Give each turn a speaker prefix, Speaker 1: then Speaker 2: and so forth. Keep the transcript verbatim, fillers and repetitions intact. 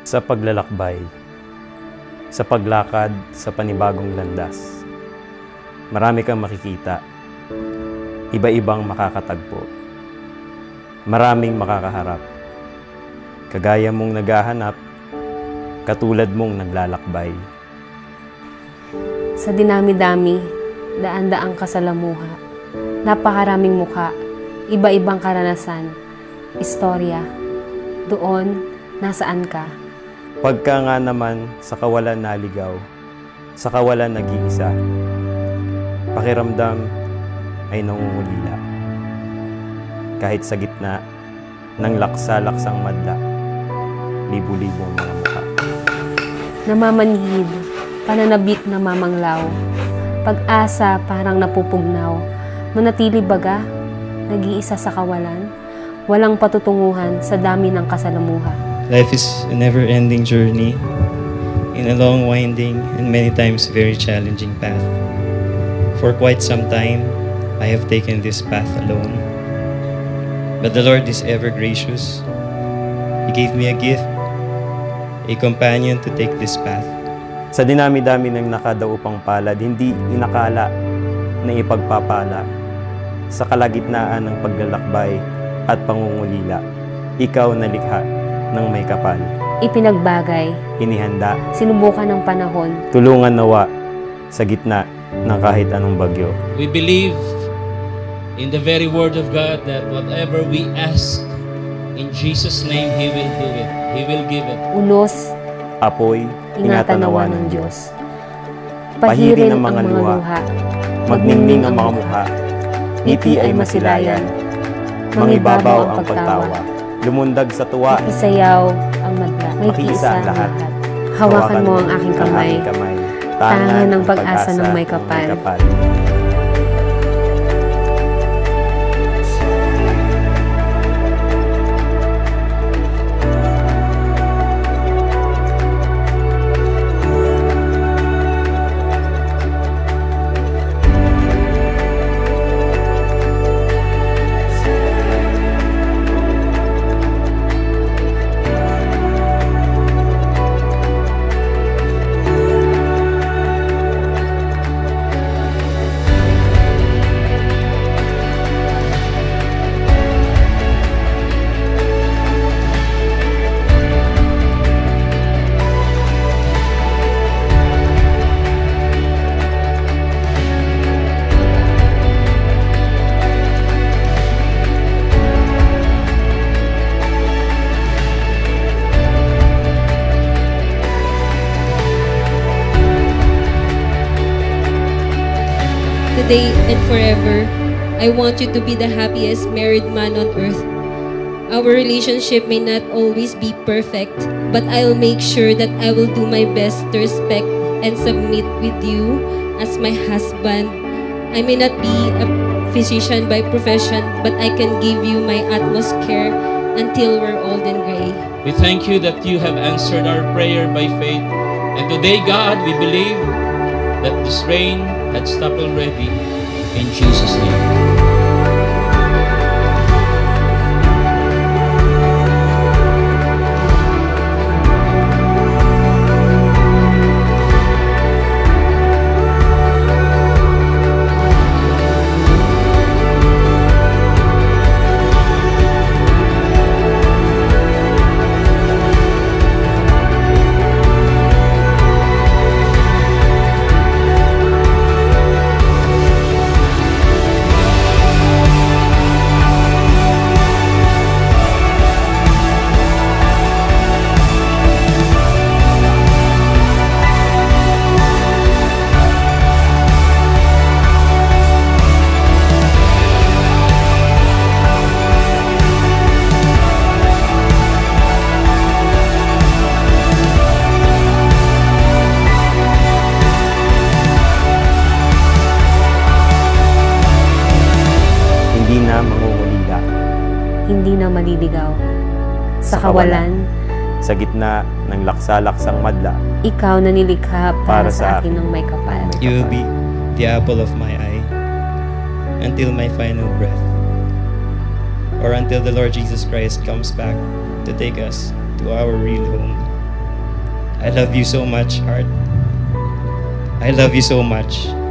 Speaker 1: Sa paglalakbay, sa paglakad sa panibagong landas, marami kang makikita, iba-ibang makakatagpo, maraming makakaharap, kagaya mong naghahanap, katulad mong naglalakbay.
Speaker 2: Sa dinami-dami, daan-daang kasalamuha, napakaraming mukha, iba-ibang karanasan, istorya, doon, nasaan ka?
Speaker 1: Pagka nga naman sa kawalan naligaw, sa kawalan nag-iisa, pakiramdam ay nangungulila. Kahit sa gitna ng laksa-laksang madla, libu-libong mga mukha.
Speaker 2: Namamanhid, pananabik na mamanglaw, pag-asa parang napupugnaw, manatili baga, nag-iisa sa kawalan, walang patutunguhan sa dami ng kasalamuha.
Speaker 3: Life is a never-ending journey in a long, winding, and many times very challenging path. For quite some time, I have taken this path alone. But the Lord is ever gracious. He gave me a gift, a companion to take this path.
Speaker 1: Sa dinami-dami ng nakadaupang palad, hindi inakala na ipagpapala. Sa kalagitnaan ng paglalakbay at pangungulila, ikaw nalikha ng may kapal.
Speaker 2: Ipinagbagay,
Speaker 1: Inihanda,
Speaker 2: sinubukan ng panahon,
Speaker 1: tulungan nawa sa gitna ng kahit anong bagyo.
Speaker 4: We believe in the very word of God that whatever we ask in Jesus' name, He will do it. He will give it.
Speaker 2: unos,
Speaker 1: Apoy,
Speaker 2: ingatan nawa ng Diyos.
Speaker 1: Pahirin
Speaker 2: Pahirin
Speaker 1: ang
Speaker 2: ang
Speaker 1: mga
Speaker 2: mga
Speaker 1: luha,
Speaker 2: luha,
Speaker 1: magningning ang mga mukha, ngiti ay masilayan, mangibabaw ang pagtawa, lumundag sa tuwa,
Speaker 2: isayaw ang madla, may
Speaker 1: Makiisa ang
Speaker 2: kiisa ang
Speaker 1: lahat.
Speaker 2: lahat. Hawakan mo ang aking kamay,
Speaker 1: Ang aking kamay,
Speaker 2: tangan ng pag-asa ng may kapal.
Speaker 5: Today and forever, I want you to be the happiest married man on earth. Our relationship may not always be perfect, but I'll make sure that I will do my best to respect and submit with you as my husband. I may not be a physician by profession, but I can give you my utmost care until we're old and gray.
Speaker 4: We thank you that you have answered our prayer by faith. And today, God, we believe that this rain had stopped already. In Jesus' name.
Speaker 1: Hindi na mangungulila,
Speaker 2: hindi na maliligaw. Sa kawalan,
Speaker 1: sa gitna ng laksa-laksang madla,
Speaker 2: ikaw na nilikha para,
Speaker 1: Para
Speaker 2: sa
Speaker 1: sa
Speaker 2: akin ng may kapal.
Speaker 3: You will be the apple of my eye until my final breath, or until the Lord Jesus Christ comes back to take us to our real home. I love you so much, heart. I love you so much.